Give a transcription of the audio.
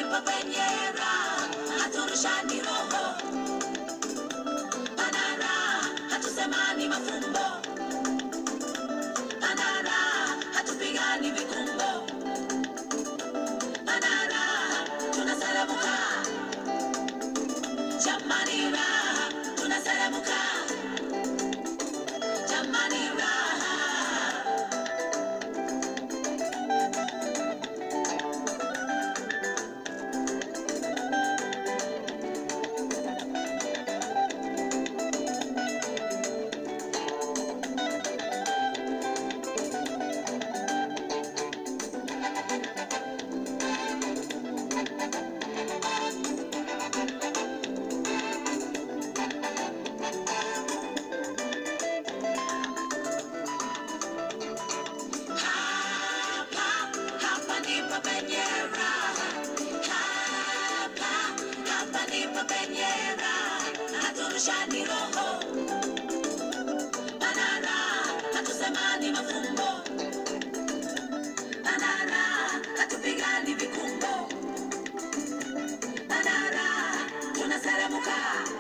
ndipo penye raha, haturushani roho. Pana raha, hatusemani mafumbo. Pana raha, hatupigani vikumbo. Pana raha, tunaselemuka. Jamani raha, tunaselemuka. Jamani raha. Hapa ndipo penye raha. Hapa ndipo penye raha, haturushani roho. Pana raha, hatusemani mafumbo. Pana raha, hatupigani vikumbo. Pana raha, tunaselemuka.